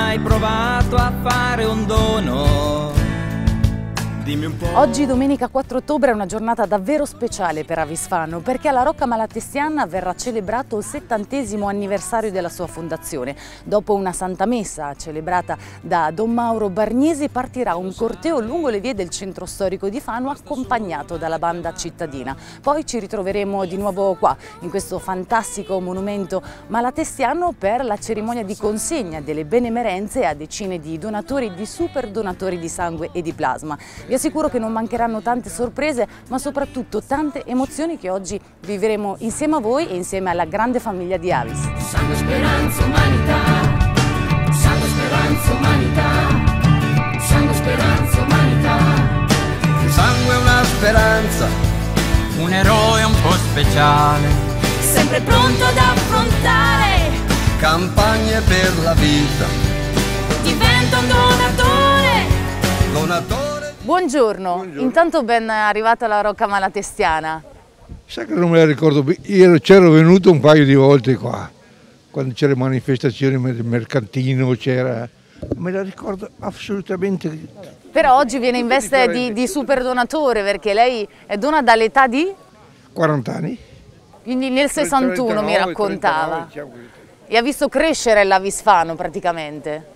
mai provato a fare un dono? Dimmi un po'. Oggi, domenica 4 ottobre, è una giornata davvero speciale per Avisfano, perché alla Rocca Malatestiana verrà celebrato il 70° anniversario della sua fondazione. Dopo una Santa Messa celebrata da Don Mauro Bargnesi, partirà un corteo lungo le vie del centro storico di Fano, accompagnato dalla banda cittadina. Poi ci ritroveremo di nuovo qua, in questo fantastico monumento malatestiano, per la cerimonia di consegna delle benemerenze a decine di donatori, di super donatori di sangue e di plasma. Vi assicuro che non mancheranno tante sorprese, ma soprattutto tante emozioni che oggi vivremo insieme a voi e insieme alla grande famiglia di Avis. Sangue, speranza, umanità. Sangue, speranza, umanità. Sangue, speranza, umanità. Il sangue è una speranza, un eroe un po' speciale, Sempre pronto ad affrontare. campagne per la vita, Diventa un donatore. donatore. Buongiorno. Intanto ben arrivata alla Rocca Malatestiana. Sai che non me la ricordo, c'ero venuto un paio di volte qua, quando c'erano le manifestazioni del mercantino, c'era, me la ricordo assolutamente. Però oggi viene in veste di super donatore, perché lei dona dall'età di? 40 anni. Quindi nel 61 mi 39, raccontava. 39, diciamo così. E ha visto crescere l'Avisfano praticamente.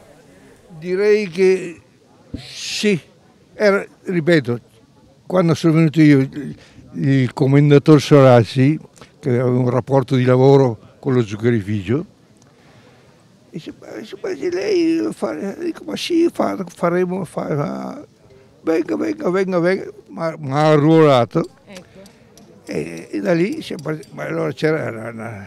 Direi che sì, ripeto, quando sono venuto io, il commendator Sorassi, che aveva un rapporto di lavoro con lo zuccherificio, dice, ma se lei dico, ma sì, faremo, venga, mi ha arruolato. Ecco. E da lì siamo partiti. Ma allora c'era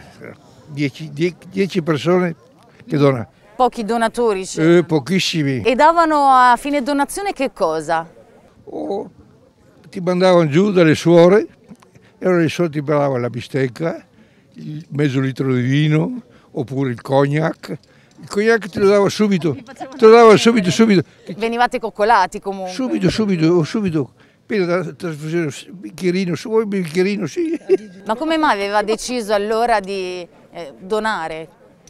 10 persone che donano. Pochi donatori c'erano. Pochissimi. E davano a fine donazione che cosa? O ti mandavano giù dalle suore, e allora le suore ti davano la bistecca, il mezzo litro di vino, oppure il cognac. Il cognac te lo dava subito, subito. Venivate coccolati comunque. Subito. Appena dalla trasfusione, bicchierino, vuoi un bicchierino? Sì. Ma come mai aveva deciso allora di donare?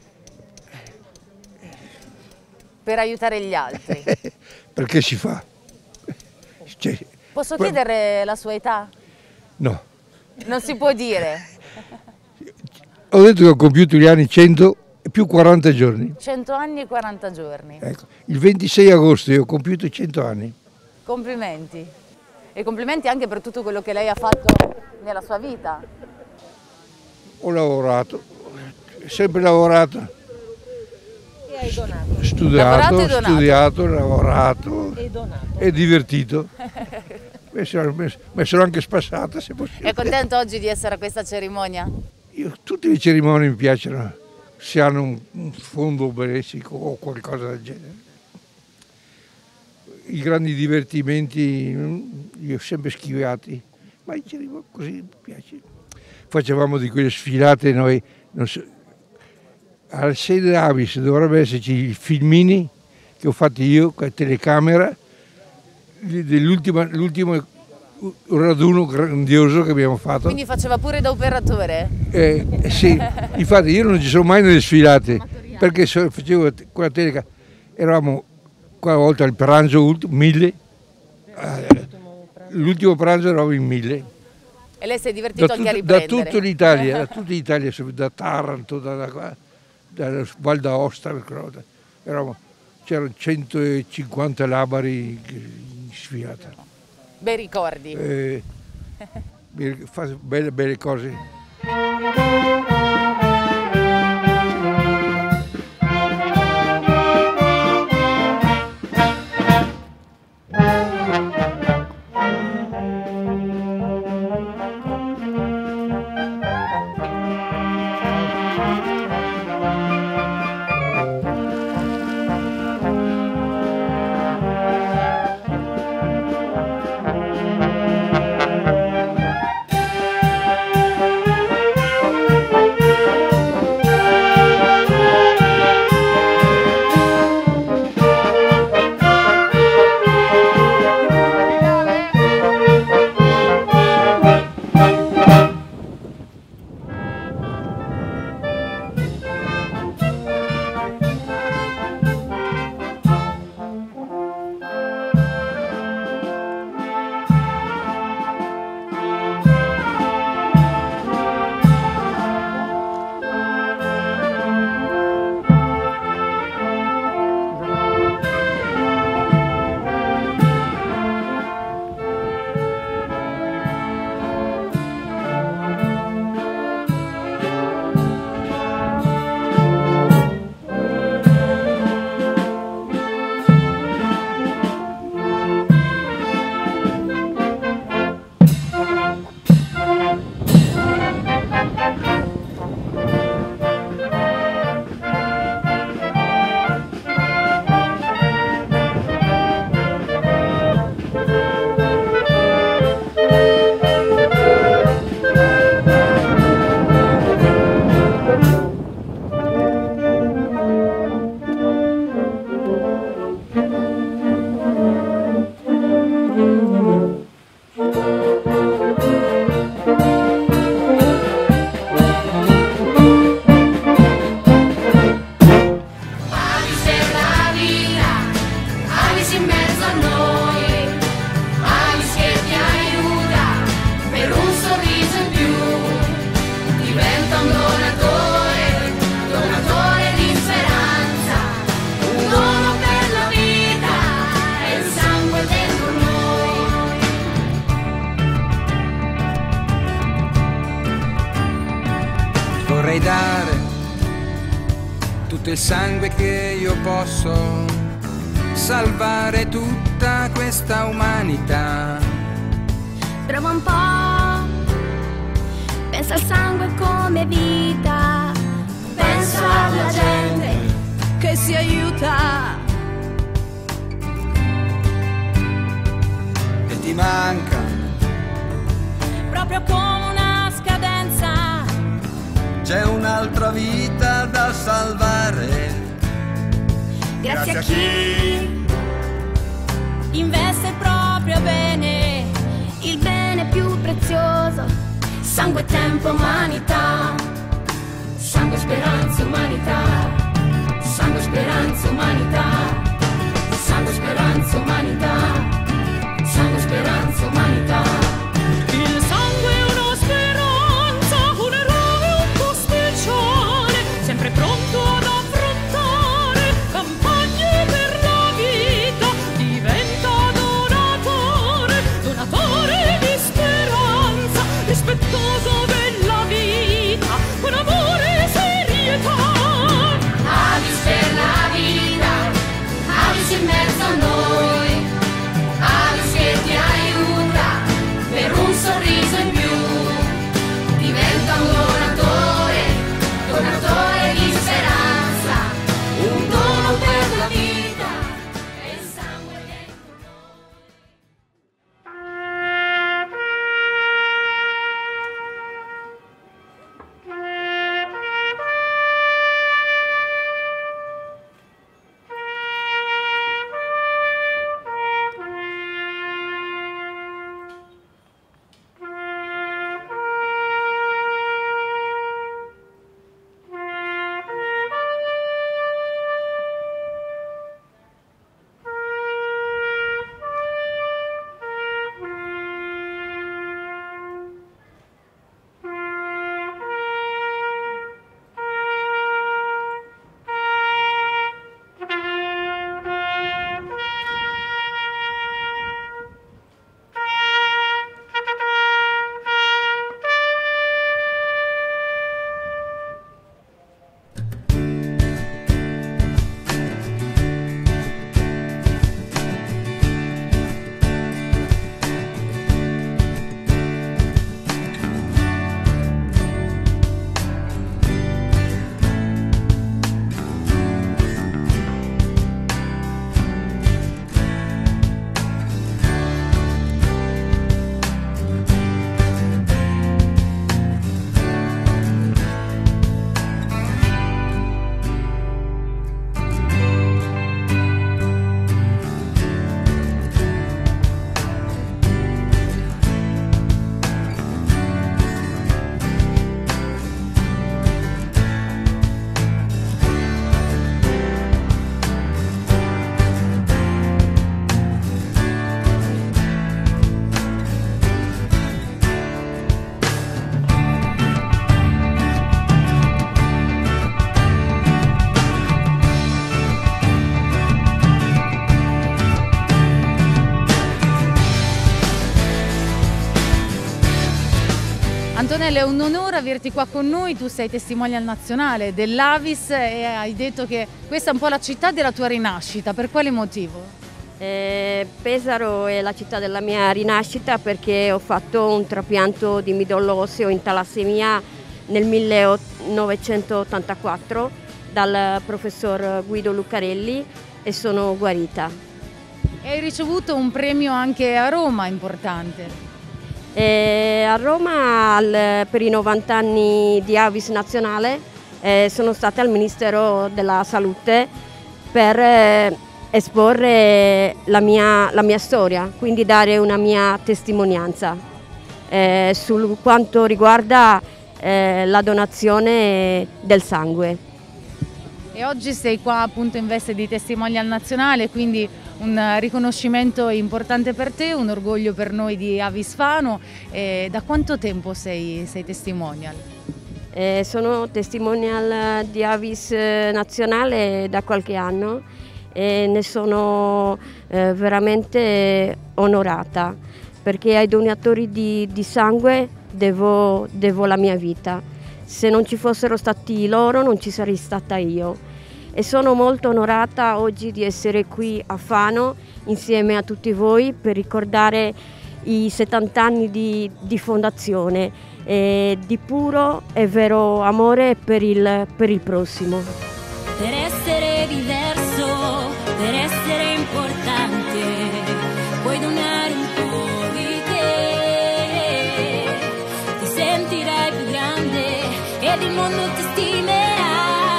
Per aiutare gli altri. Perché si fa? Cioè, Posso chiedere la sua età? no. Non si può dire. Ho detto che ho compiuto gli anni 100 e più 40 giorni. 100 anni e 40 giorni. Ecco, il 26 agosto io ho compiuto 100 anni. Complimenti. E complimenti anche per tutto quello che lei ha fatto nella sua vita. Ho lavorato, sempre lavorato. E hai donato. Studiato, lavorato E donato. e divertito. Mi sono anche spassata, se possibile. È contento oggi di essere a questa cerimonia? Tutte le cerimonie mi piacciono, se hanno un fondo benefico o qualcosa del genere. I grandi divertimenti li ho sempre schivati, ma i cerimonie così mi piace. Facevamo di quelle sfilate noi, non so, alla sede Avis dovrebbe esserci i filmini che ho fatto io con la telecamera dell'ultimo raduno grandioso che abbiamo fatto. Quindi faceva pure da operatore? Sì, infatti io non ci sono mai nelle sfilate, perché facevo con la telecamera, eravamo quella volta il pranzo 1000, l'ultimo pranzo eravamo in 1000. E lei si è divertito anche a riprendere? Da tutta l'Italia, da Taranto, da Val d'Aosta, c'erano 150 labari in sfilata. Bei ricordi. Belle cose. tutto il sangue che io posso, salvare tutta questa umanità. Prova un po', pensa al sangue come vita, pensa alla gente che si aiuta. E ti manca, Proprio come una scadenza, c'è un'altra vita da salvare. grazie a chi investe proprio bene, il bene più prezioso, sangue, tempo, umanità, sangue, speranza, umanità, sangue, speranza, umanità, sangue, speranza, umanità, sangue, speranza, umanità. Il sangue è una speranza, un eroe un po' speciale, sempre pronto ad affrontare campagne per la vita, diventa donatore, donatore di speranza, rispettoso della vita, con amore e serietà. Avis per la vita, Avis in mezzo a noi, Avis che ti aiuta per un sorriso in più, diventa un donatore, donatore di speranza, un dono per la vita e il sangue dentro noi. Antonella, è un onore averti qua con noi, tu sei testimonial nazionale dell'Avis e hai detto che questa è un po' la città della tua rinascita, per quale motivo? Pesaro è la città della mia rinascita perché ho fatto un trapianto di midollo osseo in talassemia nel 1984 dal professor Guido Lucarelli e sono guarita. E hai ricevuto un premio anche a Roma importante. A Roma per i 90 anni di Avis nazionale sono stata al Ministero della Salute per esporre la mia storia, quindi dare una mia testimonianza su quanto riguarda la donazione del sangue. E oggi sei qua appunto in veste di testimonial nazionale, quindi un riconoscimento importante per te, un orgoglio per noi di Avis Fano. Da quanto tempo sei testimonial? Sono testimonial di Avis nazionale da qualche anno e ne sono veramente onorata perché ai donatori di sangue devo la mia vita. Se non ci fossero stati loro non ci sarei stata io e sono molto onorata oggi di essere qui a Fano insieme a tutti voi per ricordare i 70 anni di fondazione, di puro e vero amore per il prossimo. Per essere diverso, per essere importante, puoi donare un po' di te, ti sentirai più grande ed il mondo ti stimerà.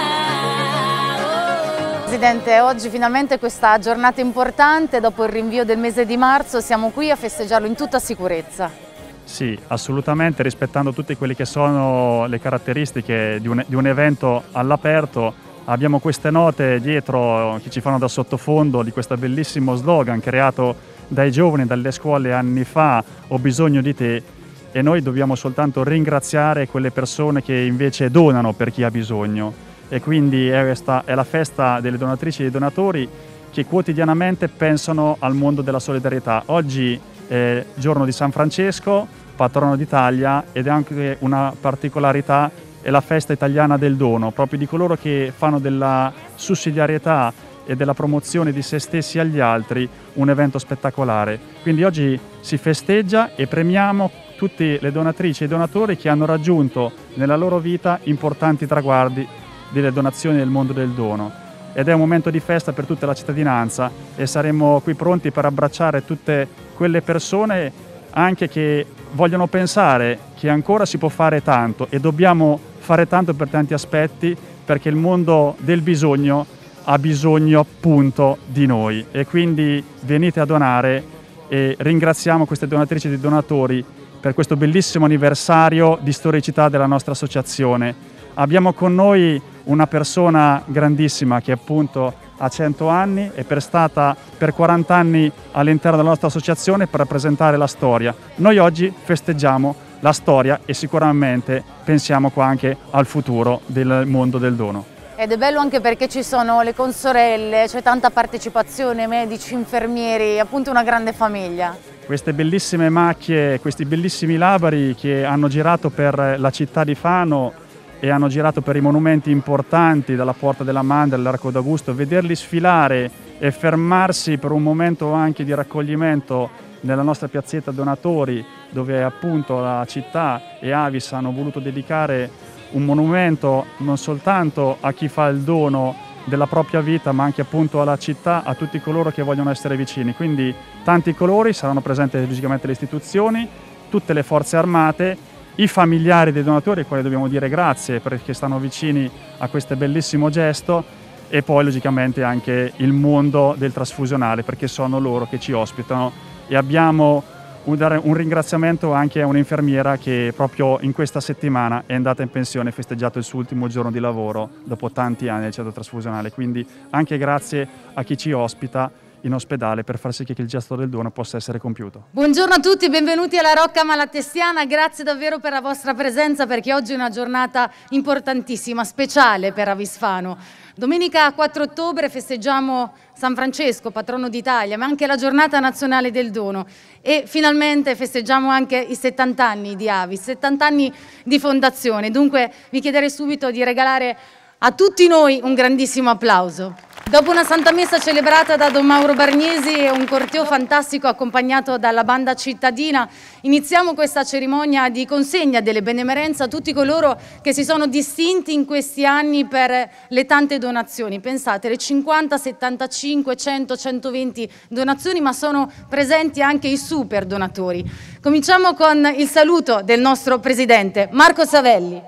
Oh. Presidente, oggi finalmente questa giornata importante, dopo il rinvio del mese di marzo, siamo qui a festeggiarlo in tutta sicurezza. Sì, assolutamente, rispettando tutte quelle che sono le caratteristiche di un evento all'aperto. Abbiamo queste note dietro che ci fanno da sottofondo di questo bellissimo slogan creato dai giovani, dalle scuole anni fa: ho bisogno di te, e noi dobbiamo soltanto ringraziare quelle persone che invece donano per chi ha bisogno. E quindi è la festa delle donatrici e dei donatori che quotidianamente pensano al mondo della solidarietà. Oggi è giorno di San Francesco, patrono d'Italia, ed è anche una particolarità, è la festa italiana del dono, proprio di coloro che fanno della sussidiarietà e della promozione di se stessi agli altri un evento spettacolare. Quindi oggi si festeggia e premiamo tutte le donatrici e i donatori che hanno raggiunto nella loro vita importanti traguardi delle donazioni nel mondo del dono. Ed è un momento di festa per tutta la cittadinanza e saremo qui pronti per abbracciare tutte quelle persone anche che vogliono pensare che ancora si può fare tanto e dobbiamo fare tanto per tanti aspetti, perché il mondo del bisogno ha bisogno appunto di noi, e quindi venite a donare e ringraziamo queste donatrici e donatori per questo bellissimo anniversario di storicità della nostra associazione. Abbiamo con noi una persona grandissima che appunto ha 100 anni e è stata per 40 anni all'interno della nostra associazione per rappresentare la storia. Noi oggi festeggiamo la storia e sicuramente pensiamo qua anche al futuro del mondo del dono. Ed è bello anche perché ci sono le consorelle, c'è tanta partecipazione, medici, infermieri, appunto una grande famiglia. Queste bellissime macchie, questi bellissimi labari che hanno girato per la città di Fano e hanno girato per i monumenti importanti, dalla Porta della Mandria all'Arco d'Augusto, vederli sfilare e fermarsi per un momento anche di raccoglimento nella nostra piazzetta donatori, dove appunto la città e Avis hanno voluto dedicare un monumento non soltanto a chi fa il dono della propria vita, ma anche appunto alla città, a tutti coloro che vogliono essere vicini. Quindi tanti colori, saranno presenti logicamente le istituzioni, tutte le forze armate, i familiari dei donatori, ai quali dobbiamo dire grazie perché stanno vicini a questo bellissimo gesto, e poi logicamente anche il mondo del trasfusionale, perché sono loro che ci ospitano. E abbiamo un ringraziamento anche a un'infermiera che proprio in questa settimana è andata in pensione e festeggiato il suo ultimo giorno di lavoro dopo tanti anni del centro trasfusionale. Quindi anche grazie a chi ci ospita in ospedale per far sì che il gesto del dono possa essere compiuto. Buongiorno a tutti, benvenuti alla Rocca Malatestiana, grazie davvero per la vostra presenza, perché oggi è una giornata importantissima, speciale per Avis Fano. Domenica 4 ottobre festeggiamo San Francesco, patrono d'Italia, ma anche la giornata nazionale del dono, e finalmente festeggiamo anche i 70 anni di Avis, 70 anni di fondazione. Dunque vi chiederei subito di regalare a tutti noi un grandissimo applauso. Dopo una Santa Messa celebrata da Don Mauro Bargnesi e un corteo fantastico accompagnato dalla banda cittadina, iniziamo questa cerimonia di consegna delle benemerenze a tutti coloro che si sono distinti in questi anni per le tante donazioni. Pensate, le 50, 75, 100, 120 donazioni, ma sono presenti anche i super donatori. Cominciamo con il saluto del nostro presidente Marco Savelli.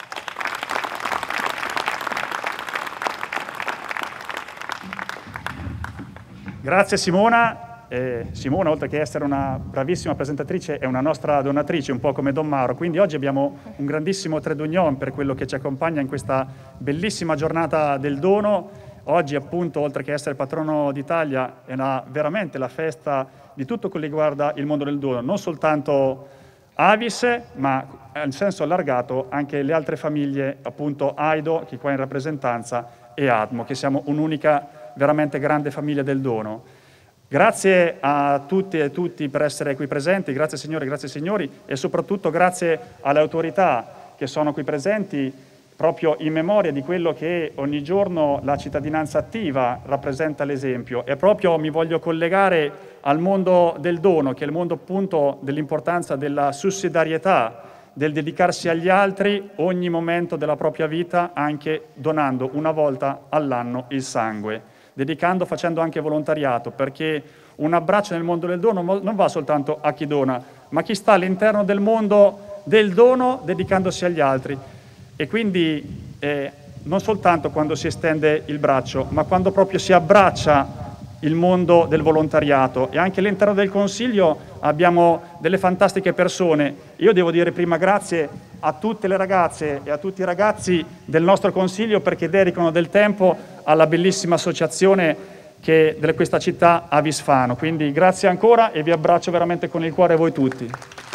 Grazie Simona. Simona, oltre che essere una bravissima presentatrice, è una nostra donatrice, un po' come Don Mauro, quindi oggi abbiamo un grandissimo trade union per quello che ci accompagna in questa bellissima giornata del dono. Oggi appunto, oltre che essere patrono d'Italia, è veramente la festa di tutto quello che riguarda il mondo del dono, non soltanto Avis, ma in senso allargato anche le altre famiglie, appunto Aido, che è qua in rappresentanza, e Admo, che siamo un'unica veramente grande famiglia del dono. Grazie a tutti e tutti per essere qui presenti, grazie signori, e soprattutto grazie alle autorità che sono qui presenti, proprio in memoria di quello che ogni giorno la cittadinanza attiva rappresenta l'esempio. E proprio mi voglio collegare al mondo del dono, che è il mondo appunto dell'importanza della sussidiarietà, del dedicarsi agli altri ogni momento della propria vita, anche donando una volta all'anno il sangue, facendo anche volontariato, perché un abbraccio nel mondo del dono non va soltanto a chi dona, ma a chi sta all'interno del mondo del dono dedicandosi agli altri. E quindi non soltanto quando si estende il braccio, ma quando proprio si abbraccia il mondo del volontariato. E anche all'interno del Consiglio abbiamo delle fantastiche persone. Io devo dire prima grazie a tutte le ragazze e a tutti i ragazzi del nostro Consiglio, perché dedicano del tempo alla bellissima associazione di questa città, Avis Fano. Quindi grazie ancora e vi abbraccio veramente con il cuore voi tutti.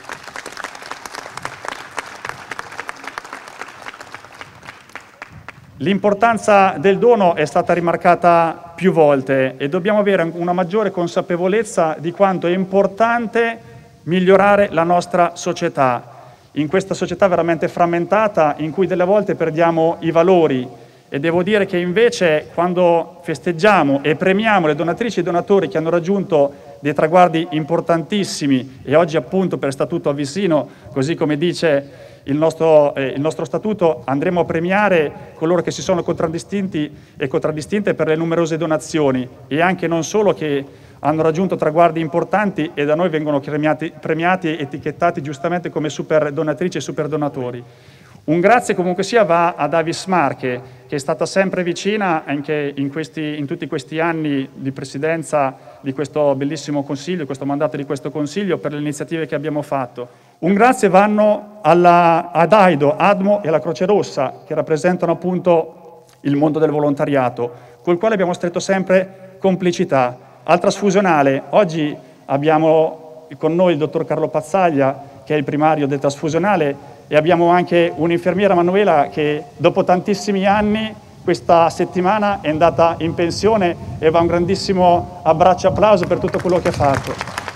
L'importanza del dono è stata rimarcata più volte e dobbiamo avere una maggiore consapevolezza di quanto è importante migliorare la nostra società. In questa società veramente frammentata, in cui delle volte perdiamo i valori, e devo dire che invece quando festeggiamo e premiamo le donatrici e i donatori che hanno raggiunto dei traguardi importantissimi, e oggi appunto per Statuto avvisino, così come dice il nostro statuto, andremo a premiare coloro che si sono contraddistinti e contraddistinte per le numerose donazioni, e anche non solo, che hanno raggiunto traguardi importanti e da noi vengono premiati e etichettati giustamente come super donatrici e super donatori. Un grazie comunque sia va ad Avis Marche, che è stata sempre vicina anche in tutti questi anni di presidenza di questo bellissimo Consiglio, questo mandato di questo Consiglio, per le iniziative che abbiamo fatto. Un grazie vanno ad AIDO, ADMO e alla Croce Rossa, che rappresentano appunto il mondo del volontariato, col quale abbiamo stretto sempre complicità. Al trasfusionale, oggi abbiamo con noi il dottor Carlo Pazzaglia, che è il primario del trasfusionale, e abbiamo anche un'infermiera, Manuela, che dopo tantissimi anni questa settimana è andata in pensione, e va un grandissimo abbraccio e applauso per tutto quello che ha fatto.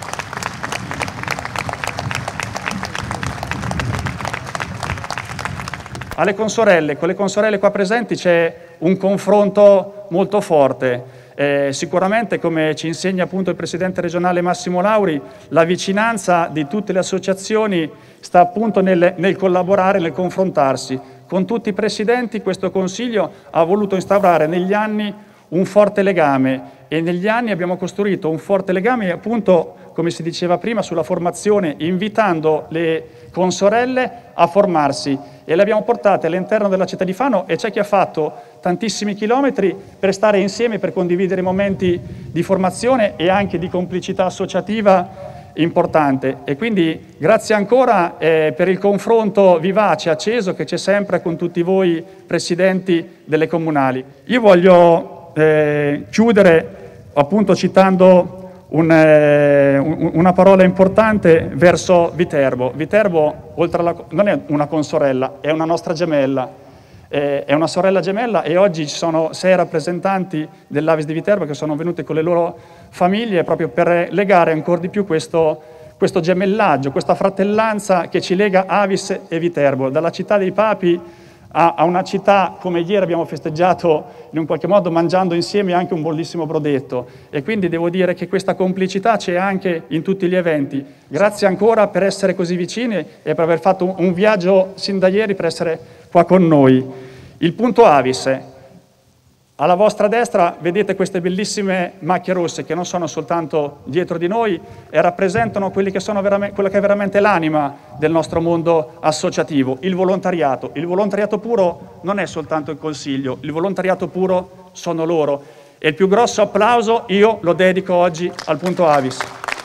Alle consorelle, con le consorelle qua presenti c'è un confronto molto forte. Sicuramente, come ci insegna appunto il Presidente regionale Massimo Lauri, la vicinanza di tutte le associazioni sta appunto nel collaborare, nel confrontarsi. Con tutti i presidenti questo Consiglio ha voluto instaurare negli anni un forte legame, e negli anni abbiamo costruito un forte legame appunto, come si diceva prima, sulla formazione, invitando le consorelle a formarsi, e le abbiamo portate all'interno della città di Fano, e c'è chi ha fatto tantissimi chilometri per stare insieme, per condividere momenti di formazione e anche di complicità associativa importante. E quindi grazie ancora per il confronto vivace, acceso, che c'è sempre con tutti voi presidenti delle comunali. Io voglio chiudere appunto citando una parola importante verso Viterbo. Viterbo, non è una consorella, è una nostra gemella, è una sorella gemella, e oggi ci sono 6 rappresentanti dell'Avis di Viterbo che sono venute con le loro famiglie proprio per legare ancora di più questo gemellaggio, questa fratellanza che ci lega Avis e Viterbo, dalla città dei papi a una città, come ieri abbiamo festeggiato in un qualche modo mangiando insieme anche un bellissimo brodetto. E quindi devo dire che questa complicità c'è anche in tutti gli eventi. Grazie ancora per essere così vicini e per aver fatto un viaggio sin da ieri per essere qua con noi. Il punto Avis. Alla vostra destra vedete queste bellissime macchie rosse, che non sono soltanto dietro di noi e rappresentano quella che è veramente l'anima del nostro mondo associativo, il volontariato. Il volontariato puro non è soltanto il Consiglio, il volontariato puro sono loro. E il più grosso applauso io lo dedico oggi al punto Avis.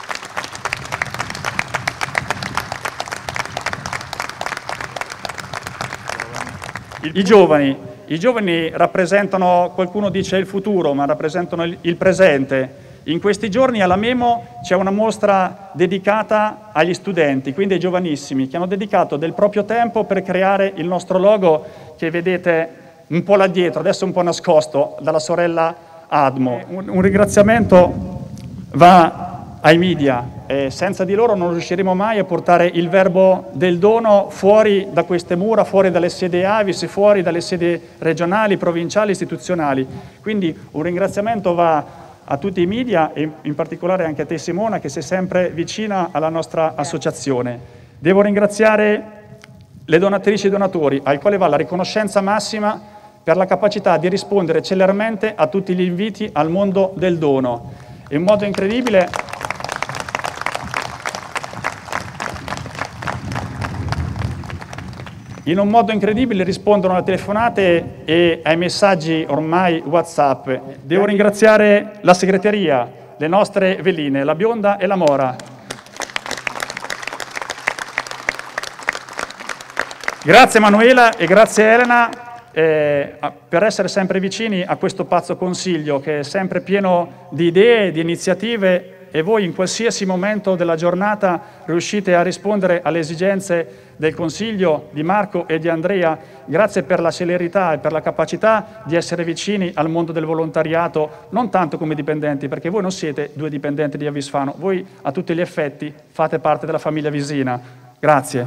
I giovani rappresentano, qualcuno dice il futuro, ma rappresentano il presente. In questi giorni alla Memo c'è una mostra dedicata agli studenti, quindi ai giovanissimi, che hanno dedicato del proprio tempo per creare il nostro logo, che vedete un po' là dietro, adesso un po' nascosto, dalla sorella Admo. Un ringraziamento va ai media. Senza di loro non riusciremo mai a portare il verbo del dono fuori da queste mura, fuori dalle sedi Avis, fuori dalle sedi regionali, provinciali, istituzionali. Quindi un ringraziamento va a tutti i media e in particolare anche a te Simona, che sei sempre vicina alla nostra associazione. Devo ringraziare le donatrici e i donatori, ai quali va la riconoscenza massima per la capacità di rispondere celermente a tutti gli inviti al mondo del dono. In modo incredibile rispondono alle telefonate e ai messaggi ormai WhatsApp. Devo ringraziare la segreteria, le nostre veline, la Bionda e la Mora. Grazie Manuela e grazie Elena per essere sempre vicini a questo pazzo consiglio che è sempre pieno di idee, di iniziative, e voi in qualsiasi momento della giornata riuscite a rispondere alle esigenze del Consiglio, di Marco e di Andrea. Grazie per la celerità e per la capacità di essere vicini al mondo del volontariato, non tanto come dipendenti, perché voi non siete 2 dipendenti di Avisfano, voi a tutti gli effetti fate parte della famiglia Visina. Grazie.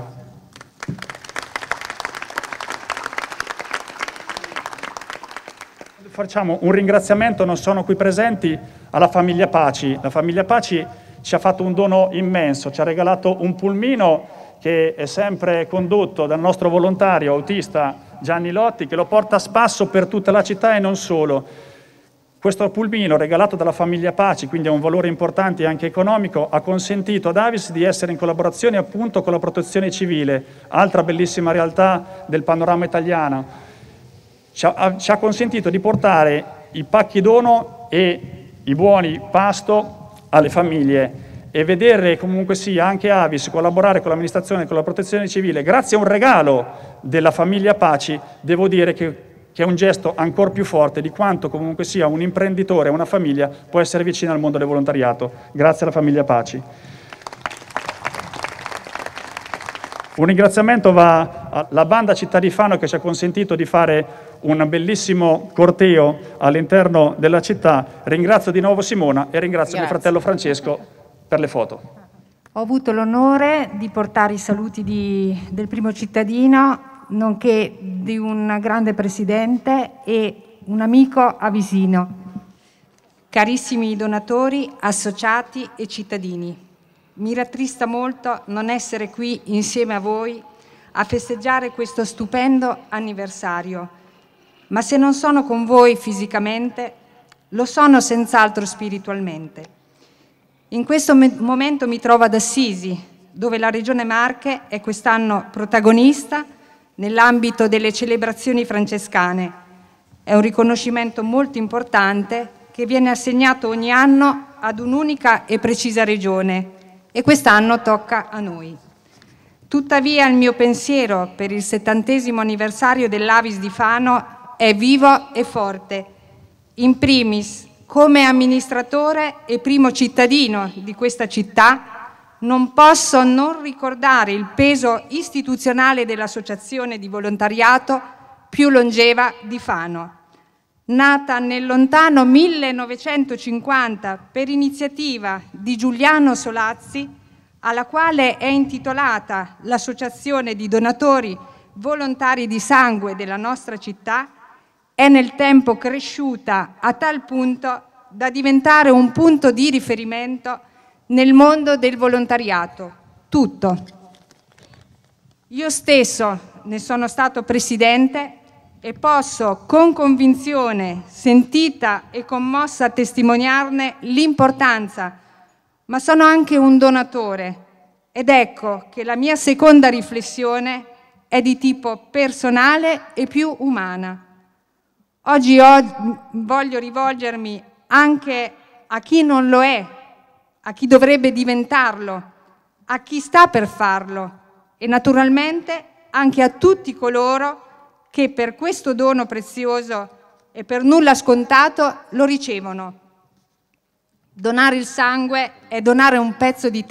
Facciamo un ringraziamento, non sono qui presenti, alla famiglia Paci. La famiglia Paci ci ha fatto un dono immenso, ci ha regalato un pulmino che è sempre condotto dal nostro volontario autista Gianni Lotti, che lo porta a spasso per tutta la città e non solo. Questo pulmino, regalato dalla famiglia Paci, quindi ha un valore importante anche economico, ha consentito ad Avis di essere in collaborazione appunto con la Protezione Civile, altra bellissima realtà del panorama italiano. Ci ha consentito di portare i pacchi dono e i buoni pasto alle famiglie e vedere comunque sia anche Avis collaborare con l'amministrazione e con la Protezione Civile grazie a un regalo della famiglia Paci. Devo dire che è un gesto ancora più forte di quanto comunque sia un imprenditore, una famiglia può essere vicina al mondo del volontariato. Grazie alla famiglia Paci. Un ringraziamento va alla banda Città di Fano che ci ha consentito di fare un bellissimo corteo all'interno della città. Ringrazio di nuovo Simona e ringrazio mio fratello Francesco per le foto. Ho avuto l'onore di portare i saluti del primo cittadino, nonché di un grande presidente e un amico avisino. Carissimi donatori, associati e cittadini, mi rattrista molto non essere qui insieme a voi a festeggiare questo stupendo anniversario. Ma se non sono con voi fisicamente, lo sono senz'altro spiritualmente. In questo momento mi trovo ad Assisi, dove la Regione Marche è quest'anno protagonista nell'ambito delle celebrazioni francescane. È un riconoscimento molto importante che viene assegnato ogni anno ad un'unica e precisa regione e quest'anno tocca a noi. Tuttavia il mio pensiero per il 70° anniversario dell'Avis di Fano è vivo e forte, in primis come amministratore e primo cittadino di questa città. Non posso non ricordare il peso istituzionale dell'associazione di volontariato più longeva di Fano. Nata nel lontano 1950 per iniziativa di Giuliano Solazzi, alla quale è intitolata l'Associazione di Donatori Volontari di Sangue della nostra città, è nel tempo cresciuta a tal punto da diventare un punto di riferimento nel mondo del volontariato, tutto. Io stesso ne sono stato presidente e posso con convinzione, sentita e commossa, testimoniarne l'importanza, ma sono anche un donatore ed ecco che la mia seconda riflessione è di tipo personale e più umana. Oggi voglio rivolgermi anche a chi non lo è, a chi dovrebbe diventarlo, a chi sta per farlo e naturalmente anche a tutti coloro che per questo dono prezioso e per nulla scontato lo ricevono. Donare il sangue è donare un pezzo di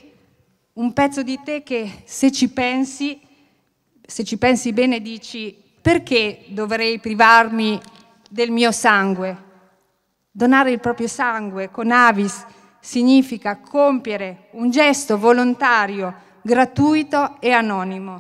te che se ci pensi bene dici: perché dovrei privarmi del mio sangue? Donare il proprio sangue con Avis significa compiere un gesto volontario, gratuito e anonimo.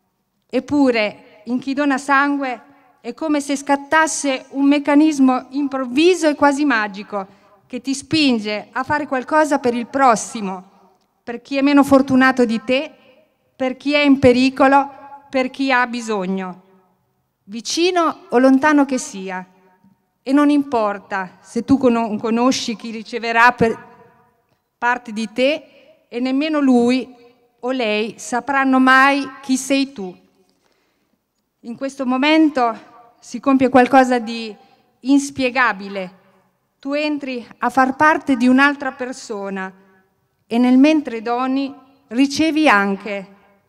Eppure, in chi dona sangue è come se scattasse un meccanismo improvviso e quasi magico che ti spinge a fare qualcosa per il prossimo, per chi è meno fortunato di te, per chi è in pericolo, per chi ha bisogno, vicino o lontano che sia. E non importa se tu non conosci chi riceverà per parte di te, e nemmeno lui o lei sapranno mai chi sei tu. In questo momento si compie qualcosa di inspiegabile. Tu entri a far parte di un'altra persona e nel mentre doni ricevi anche.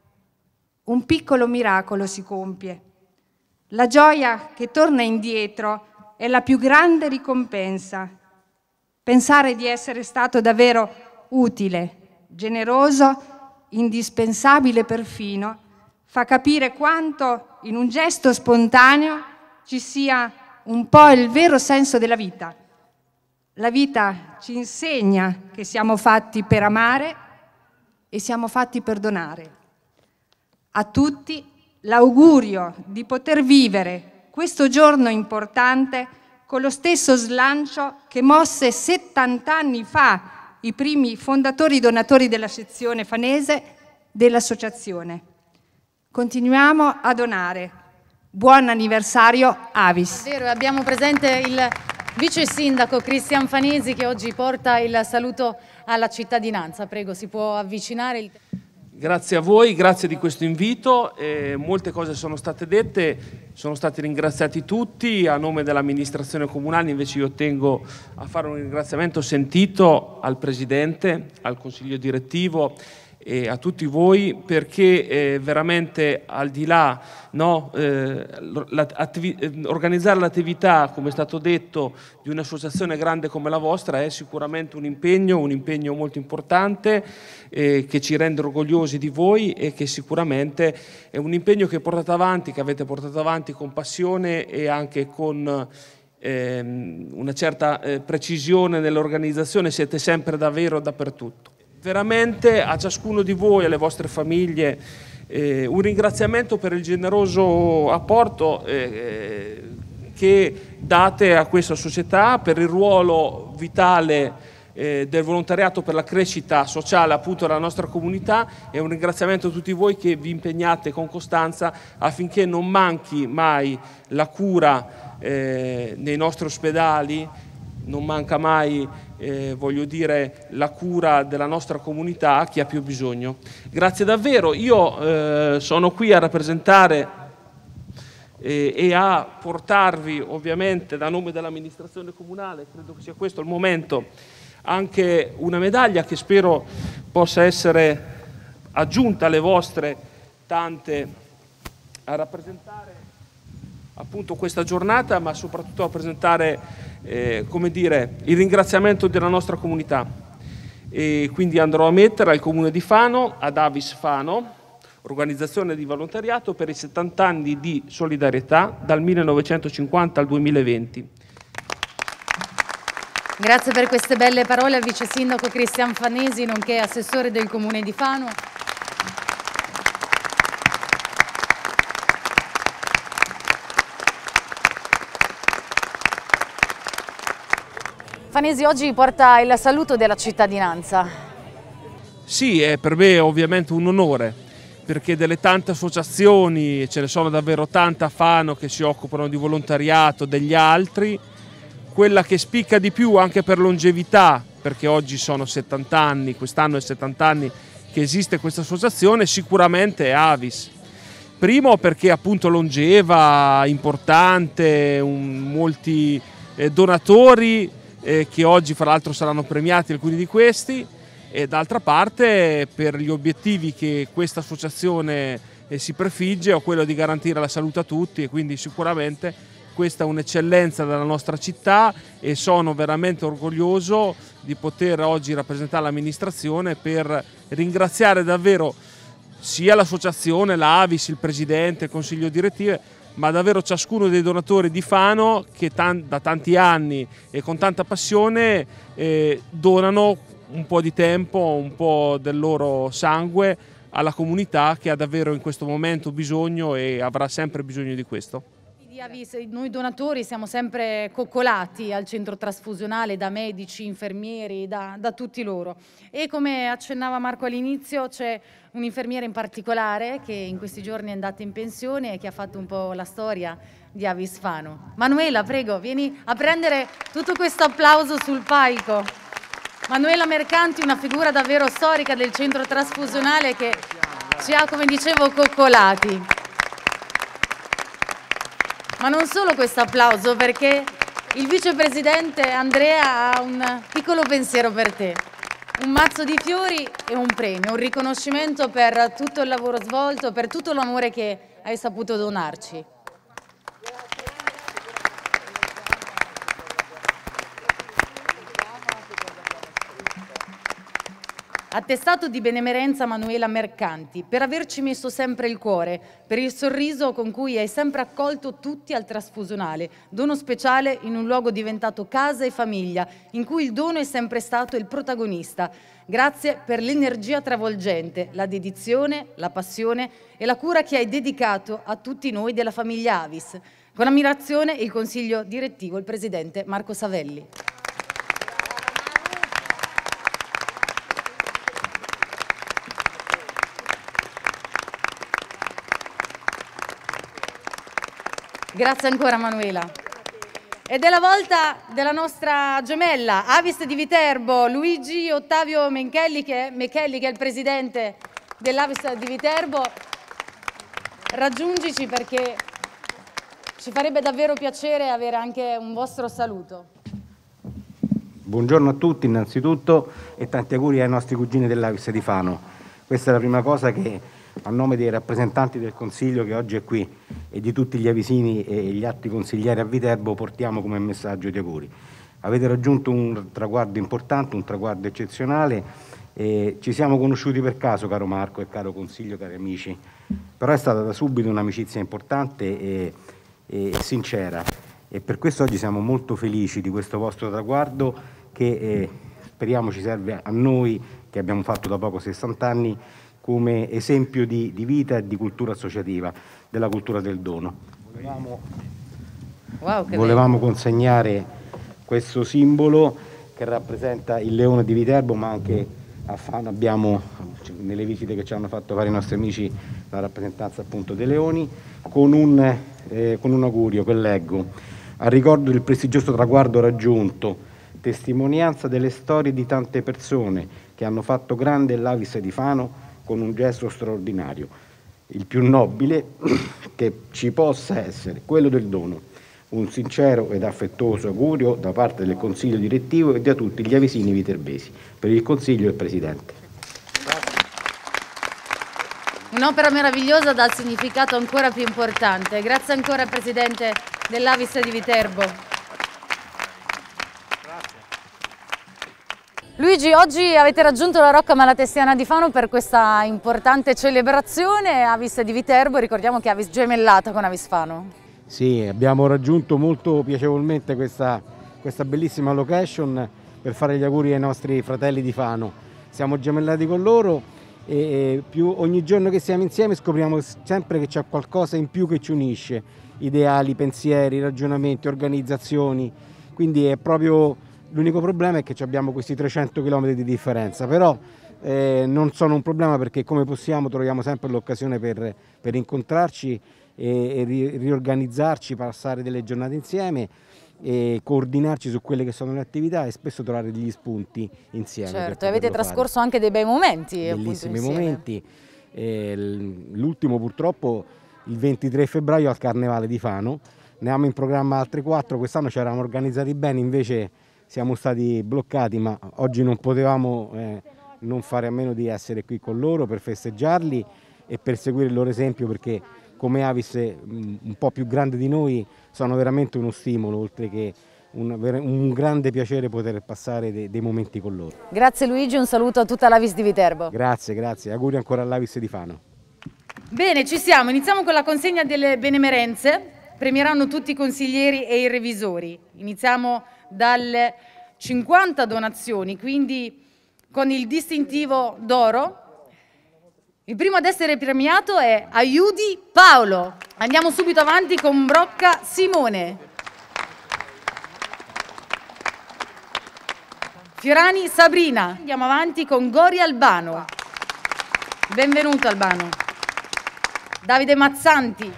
Un piccolo miracolo si compie. La gioia che torna indietro è la più grande ricompensa. Pensare di essere stato davvero utile, generoso, indispensabile perfino, fa capire quanto in un gesto spontaneo ci sia un po' il vero senso della vita. La vita ci insegna che siamo fatti per amare e siamo fatti per donare. A tutti l'augurio di poter vivere questo giorno importante con lo stesso slancio che mosse 70 anni fa i primi fondatori donatori della sezione fanese dell'associazione. Continuiamo a donare. Buon anniversario Avis. È vero, abbiamo presente il vice sindaco Cristian Fanesi che oggi porta il saluto alla cittadinanza. Prego, si può avvicinare. Grazie a voi, grazie di questo invito. Molte cose sono state dette, sono stati ringraziati tutti. A nome dell'amministrazione comunale invece io tengo a fare un ringraziamento sentito al Presidente, al Consiglio direttivo e a tutti voi, perché veramente al di là, no, organizzare l'attività, come è stato detto, di un'associazione grande come la vostra è sicuramente un impegno molto importante che ci rende orgogliosi di voi e che sicuramente è un impegno che portate avanti, che avete portato avanti con passione e anche con una certa precisione nell'organizzazione. Siete sempre davvero dappertutto. Veramente a ciascuno di voi e alle vostre famiglie un ringraziamento per il generoso apporto che date a questa società, per il ruolo vitale del volontariato per la crescita sociale appunto della nostra comunità, e un ringraziamento a tutti voi che vi impegnate con costanza affinché non manchi mai la cura nei nostri ospedali, non manca mai voglio dire la cura della nostra comunità a chi ha più bisogno. Grazie davvero. Io sono qui a rappresentare e a portarvi ovviamente da nome dell'amministrazione comunale, credo che sia questo il momento, anche una medaglia che spero possa essere aggiunta alle vostre tante, a rappresentare appunto questa giornata, ma soprattutto a rappresentare come dire, il ringraziamento della nostra comunità. E quindi andrò a mettere al Comune di Fano, ad Avis Fano, organizzazione di volontariato per i 70 anni di solidarietà dal 1950 al 2020. Grazie per queste belle parole al vice sindaco Cristian Fanesi, nonché assessore del Comune di Fano. Fanesi oggi porta il saluto della cittadinanza. Sì, è per me ovviamente un onore, perché delle tante associazioni, ce ne sono davvero tante a Fano che si occupano di volontariato, degli altri, quella che spicca di più anche per longevità, perché oggi sono 70 anni, quest'anno è 70 anni che esiste questa associazione, sicuramente è Avis. Primo perché appunto longeva, importante, molti donatori, che oggi fra l'altro saranno premiati alcuni di questi, e d'altra parte per gli obiettivi che questa associazione si prefigge, o quello di garantire la salute a tutti, e quindi sicuramente questa è un'eccellenza della nostra città e sono veramente orgoglioso di poter oggi rappresentare l'amministrazione per ringraziare davvero sia l'associazione, la Avis, il Presidente, il Consiglio direttivo, ma davvero ciascuno dei donatori di Fano che da tanti anni e con tanta passione donano un po' di tempo, un po' del loro sangue alla comunità che ha davvero in questo momento bisogno e avrà sempre bisogno di questo. Noi donatori siamo sempre coccolati al centro trasfusionale da medici, infermieri, da tutti loro, e come accennava Marco all'inizio c'è un'infermiera in particolare che in questi giorni è andata in pensione e che ha fatto un po' la storia di Avis Fano. Manuela, prego, vieni a prendere tutto questo applauso sul palco. Manuela Mercanti, una figura davvero storica del centro trasfusionale che ci ha, come dicevo, coccolati. Ma non solo questo applauso, perché il vicepresidente Andrea ha un piccolo pensiero per te. Un mazzo di fiori e un premio, un riconoscimento per tutto il lavoro svolto, per tutto l'amore che hai saputo donarci. Attestato di benemerenza Manuela Mercanti, per averci messo sempre il cuore, per il sorriso con cui hai sempre accolto tutti al trasfusionale, dono speciale in un luogo diventato casa e famiglia, in cui il dono è sempre stato il protagonista. Grazie per l'energia travolgente, la dedizione, la passione e la cura che hai dedicato a tutti noi della famiglia Avis. Con ammirazione il consiglio direttivo, il presidente Marco Savelli. Grazie ancora Manuela. Ed è la volta della nostra gemella, Avis di Viterbo, Luigi Ottavio Mechelli, che è il presidente dell'Avis di Viterbo. Raggiungici perché ci farebbe davvero piacere avere anche un vostro saluto. Buongiorno a tutti innanzitutto e tanti auguri ai nostri cugini dell'Avis di Fano. Questa è la prima cosa che a nome dei rappresentanti del Consiglio che oggi è qui e di tutti gli avisini e gli altri consiglieri a Viterbo portiamo come messaggio di auguri. Avete raggiunto un traguardo importante, un traguardo eccezionale. Ci siamo conosciuti per caso, caro Marco e caro Consiglio, cari amici, però è stata da subito un'amicizia importante e sincera, e per questo oggi siamo molto felici di questo vostro traguardo che speriamo ci serve a noi che abbiamo fatto da poco 60 anni come esempio di vita e di cultura associativa, della cultura del dono. Volevamo consegnare questo simbolo che rappresenta il leone di Viterbo, ma anche a Fano abbiamo, nelle visite che ci hanno fatto fare i nostri amici, la rappresentanza appunto dei leoni, con un augurio che leggo: a ricordo del prestigioso traguardo raggiunto, testimonianza delle storie di tante persone che hanno fatto grande l'Avis di Fano con un gesto straordinario, il più nobile che ci possa essere, quello del dono. Un sincero ed affettuoso augurio da parte del Consiglio direttivo e da tutti gli avisini viterbesi. Per il Consiglio e il Presidente. Un'opera meravigliosa dal significato ancora più importante. Grazie ancora al Presidente dell'Avis di Viterbo. Luigi, oggi avete raggiunto la Rocca Malatestiana di Fano per questa importante celebrazione Avis di Viterbo. Ricordiamo che Avis gemellata con Avis Fano. Sì, abbiamo raggiunto molto piacevolmente questa bellissima location per fare gli auguri ai nostri fratelli di Fano. Siamo gemellati con loro e ogni giorno che siamo insieme scopriamo sempre che c'è qualcosa in più che ci unisce, ideali, pensieri, ragionamenti, organizzazioni, quindi è proprio... L'unico problema è che abbiamo questi 300 km di differenza, però non sono un problema perché come possiamo troviamo sempre l'occasione per incontrarci e riorganizzarci, passare delle giornate insieme e coordinarci su quelle che sono le attività e spesso trovare degli spunti insieme. Certo, avete trascorso anche dei bei momenti. Bellissimi momenti. L'ultimo purtroppo il 23 febbraio al Carnevale di Fano, ne abbiamo in programma altri 4, quest'anno ci eravamo organizzati bene, invece siamo stati bloccati, ma oggi non potevamo non fare a meno di essere qui con loro per festeggiarli e per seguire il loro esempio, perché come Avis un po' più grande di noi sono veramente uno stimolo, oltre che un grande piacere poter passare dei momenti con loro. Grazie Luigi, un saluto a tutta l'Avis di Viterbo. Grazie, grazie, auguri ancora all'Avis di Fano. Bene, ci siamo, iniziamo con la consegna delle benemerenze. Premieranno tutti i consiglieri e i revisori. Iniziamo dalle 50 donazioni, quindi con il distintivo d'oro. Il primo ad essere premiato è Aiudi Paolo. Andiamo subito avanti con Brocca Simone. Fiorani Sabrina. Andiamo avanti con Gori Albano. Benvenuto Albano. Davide Mazzanti.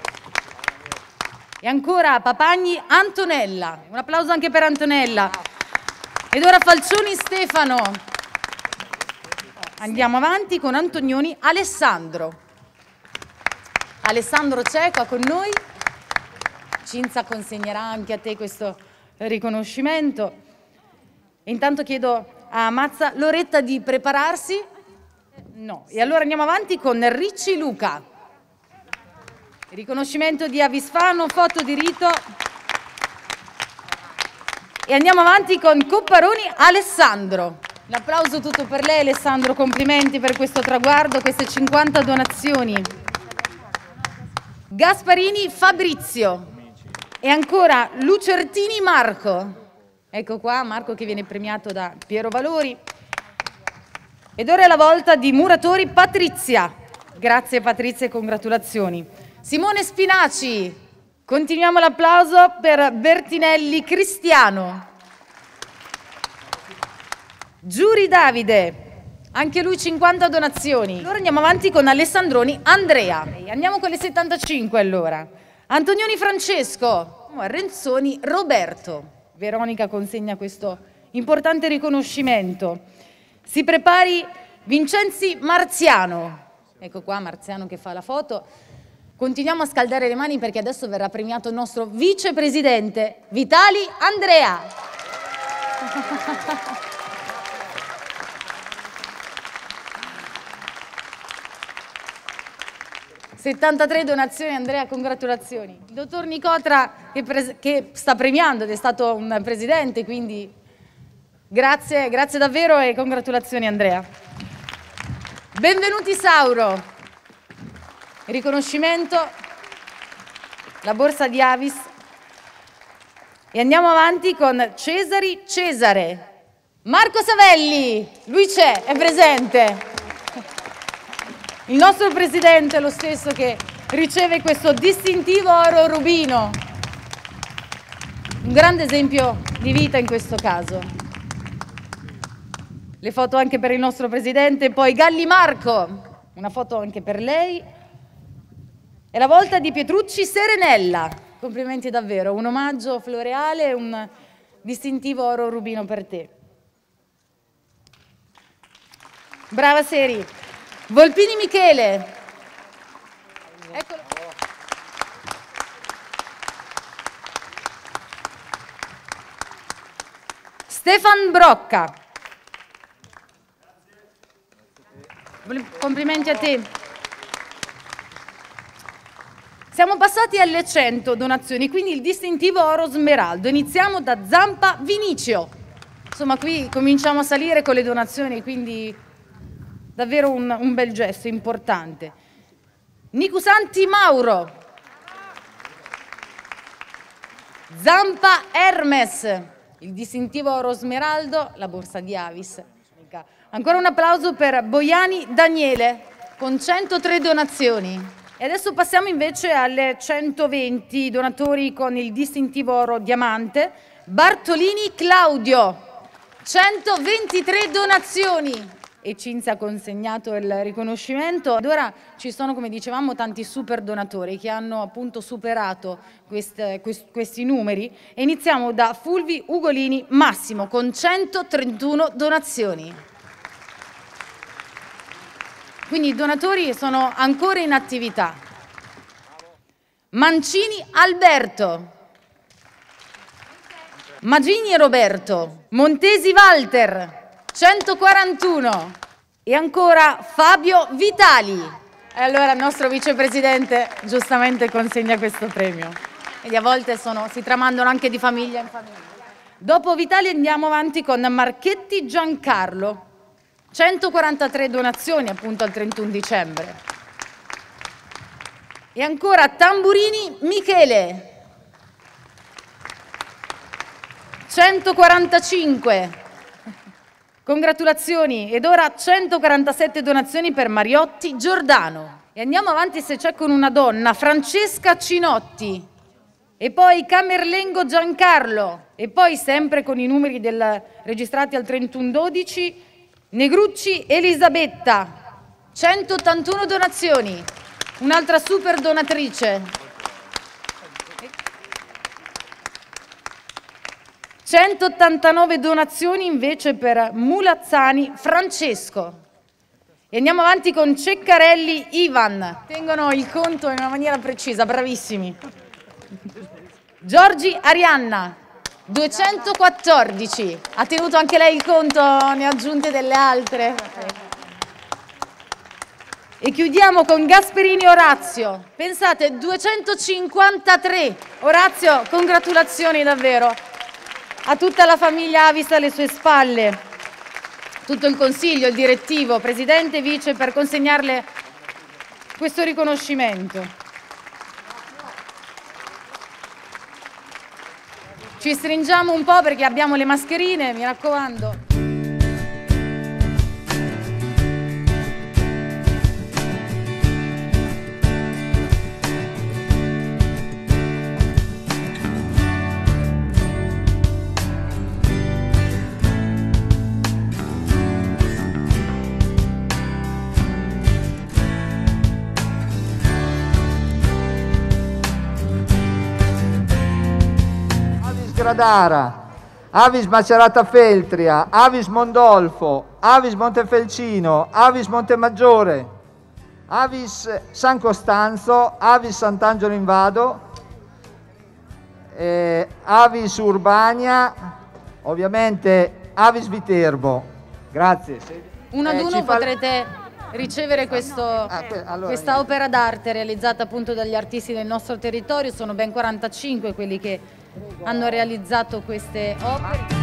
E ancora Papagni Antonella. Un applauso anche per Antonella. Ed ora Falcioni Stefano. Andiamo avanti con Antonioni Alessandro. Alessandro c'è qua con noi. Cinzia consegnerà anche a te questo riconoscimento. E intanto chiedo a Mazza Loretta di prepararsi. No. E allora andiamo avanti con Ricci Luca. Il riconoscimento di Avisfano, foto di rito. E andiamo avanti con Copparoni Alessandro. L'applauso tutto per lei Alessandro, complimenti per questo traguardo, queste 50 donazioni. Gasparini Fabrizio. E ancora Lucertini Marco. Ecco qua Marco che viene premiato da Piero Valori. Ed ora è la volta di Muratori Patrizia. Grazie Patrizia e congratulazioni. Simone Spinaci. Continuiamo l'applauso per Bertinelli Cristiano. Giuri Davide. Anche lui 50 donazioni. Allora andiamo avanti con Alessandroni Andrea. Andiamo con le 75 allora. Antonioni Francesco. Renzoni Roberto. Veronica consegna questo importante riconoscimento. Si prepari Vincenzi Marziano. Ecco qua Marziano che fa la foto. Continuiamo a scaldare le mani perché adesso verrà premiato il nostro vicepresidente Vitali Andrea. 73 donazioni Andrea, congratulazioni. Il dottor Nicotra che sta premiando ed è stato un presidente, quindi grazie davvero e congratulazioni Andrea. Benvenuti Sauro, riconoscimento, la borsa di Avis. E andiamo avanti con Cesari Cesare. Marco Savelli, lui c'è, è presente. Il nostro presidente è lo stesso che riceve questo distintivo oro rubino. Un grande esempio di vita in questo caso. Le foto anche per il nostro presidente, poi Galli Marco, una foto anche per lei. E la volta di Pietrucci Serenella. Complimenti davvero, un omaggio floreale, un distintivo oro rubino per te. Brava Seri. Volpini Michele. Eccolo. Stefan Brocca. Complimenti a te. Siamo passati alle 100 donazioni, quindi il distintivo oro smeraldo. Iniziamo da Zampa Vinicio. Insomma, qui cominciamo a salire con le donazioni, quindi davvero un bel gesto importante. Nicusanti Mauro. Zampa Hermes. Il distintivo oro smeraldo, la borsa di Avis. Ancora un applauso per Boiani Daniele, con 103 donazioni. E adesso passiamo invece alle 120 donatori con il distintivo oro diamante. Bartolini Claudio, 123 donazioni. E Cinzia ha consegnato il riconoscimento. Ed ora ci sono, come dicevamo, tanti super donatori che hanno appunto superato questi numeri. E iniziamo da Fulvi Ugolini Massimo con 131 donazioni. Quindi i donatori sono ancora in attività. Mancini Alberto. Magini Roberto. Montesi Walter. 141. E ancora Fabio Vitali. E allora il nostro vicepresidente giustamente consegna questo premio. E a volte si tramandano anche di famiglia in famiglia. Dopo Vitali andiamo avanti con Marchetti Giancarlo. 143 donazioni appunto al 31 dicembre. E ancora Tamburini Michele. 145. Congratulazioni, ed ora 147 donazioni per Mariotti Giordano. E andiamo avanti se c'è con una donna, Francesca Cinotti, e poi Camerlengo Giancarlo, e poi sempre con i numeri registrati al 3112, Negrucci Elisabetta, 181 donazioni, un'altra super donatrice. 189 donazioni invece per Mulazzani Francesco. E andiamo avanti con Ceccarelli Ivan. Tengono il conto in una maniera precisa, bravissimi. Giorgi Arianna, 214. Ha tenuto anche lei il conto, ne ha aggiunte delle altre. E chiudiamo con Gasperini Orazio. Pensate, 253. Orazio, congratulazioni davvero. A tutta la famiglia Avis alle sue spalle, tutto il consiglio, il direttivo, presidente e vice, per consegnarle questo riconoscimento. Ci stringiamo un po' perché abbiamo le mascherine, mi raccomando. Gradara, Avis Macerata Feltria, Avis Mondolfo, Avis Montefelcino, Avis Montemaggiore, Avis San Costanzo, Avis Sant'Angelo in Vado, Avis Urbania, ovviamente Avis Viterbo. Grazie. Uno ad uno potrete ricevere questa opera d'arte realizzata appunto dagli artisti del nostro territorio. Sono ben 45 quelli che hanno realizzato queste opere.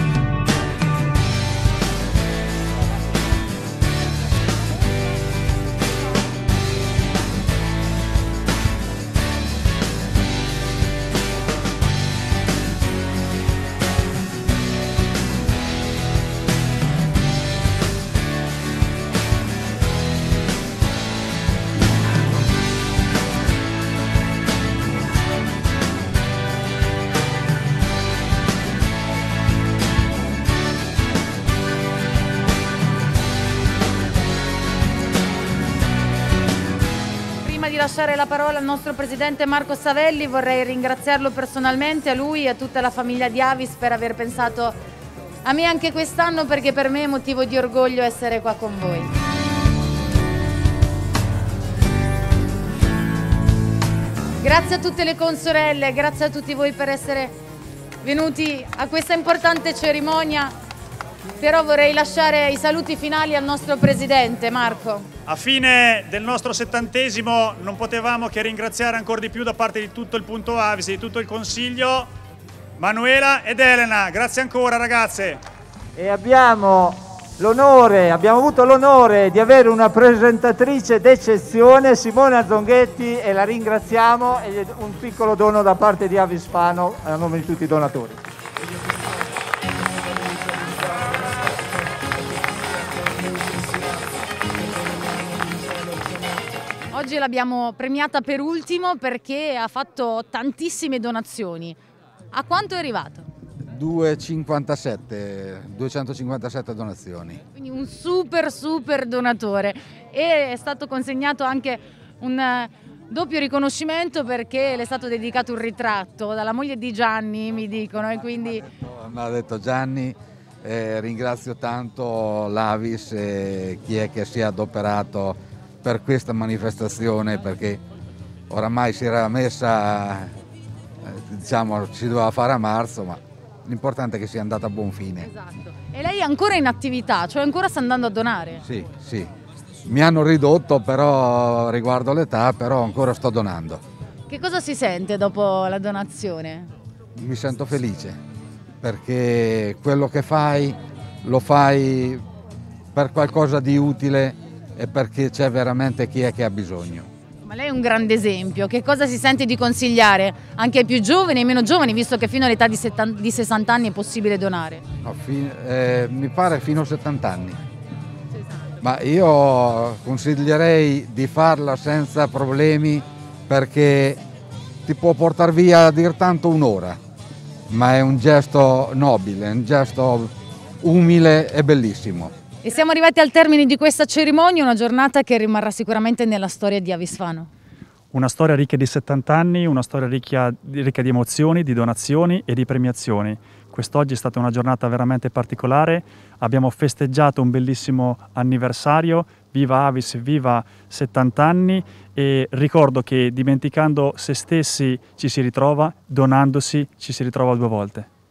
Di lasciare la parola al nostro presidente Marco Savelli, vorrei ringraziarlo personalmente, a lui e a tutta la famiglia di Avis, per aver pensato a me anche quest'anno, perché per me è motivo di orgoglio essere qua con voi. Grazie a tutte le consorelle, grazie a tutti voi per essere venuti a questa importante cerimonia. Però vorrei lasciare i saluti finali al nostro presidente Marco. A fine del nostro 70° non potevamo che ringraziare ancora di più da parte di tutto il Punto Avis e di tutto il Consiglio Manuela ed Elena. Grazie ancora ragazze. E abbiamo avuto l'onore di avere una presentatrice d'eccezione, Simona Zonghetti, e la ringraziamo, e un piccolo dono da parte di Avis Fano a nome di tutti i donatori. Oggi l'abbiamo premiata per ultimo perché ha fatto tantissime donazioni. A quanto è arrivato? 257 donazioni. Quindi un super donatore. E è stato consegnato anche un doppio riconoscimento perché le è stato dedicato un ritratto dalla moglie di Gianni, mi dicono, e quindi... Mi ha detto Gianni, ringrazio tanto l'Avis e chi è che si è adoperato per questa manifestazione, perché oramai si era messa, diciamo, si doveva fare a marzo, ma l'importante è che sia andata a buon fine. Esatto. E lei è ancora in attività, cioè ancora sta andando a donare? Sì, sì. Mi hanno ridotto però riguardo l'età, però ancora sto donando. Che cosa si sente dopo la donazione? Mi sento felice, perché quello che fai lo fai per qualcosa di utile e perché c'è veramente chi è che ha bisogno. Ma lei è un grande esempio. Che cosa si sente di consigliare anche ai più giovani e ai meno giovani, visto che fino all'età di 60 anni è possibile donare? No, mi pare fino a 70 anni. Ma io consiglierei di farla senza problemi, perché ti può portare via a dir tanto un'ora, ma è un gesto nobile, un gesto umile e bellissimo. E siamo arrivati al termine di questa cerimonia, una giornata che rimarrà sicuramente nella storia di Avisfano. Una storia ricca di 70 anni, una storia ricca di emozioni, di donazioni e di premiazioni. Quest'oggi è stata una giornata veramente particolare, abbiamo festeggiato un bellissimo anniversario, viva Avis, viva 70 anni, e ricordo che dimenticando se stessi ci si ritrova, donandosi ci si ritrova 2 volte.